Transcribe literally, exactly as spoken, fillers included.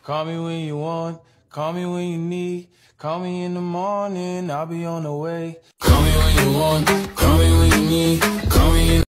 Call me when you want, call me when you need. Call me in the morning, I'll be on the way. Call me when you want.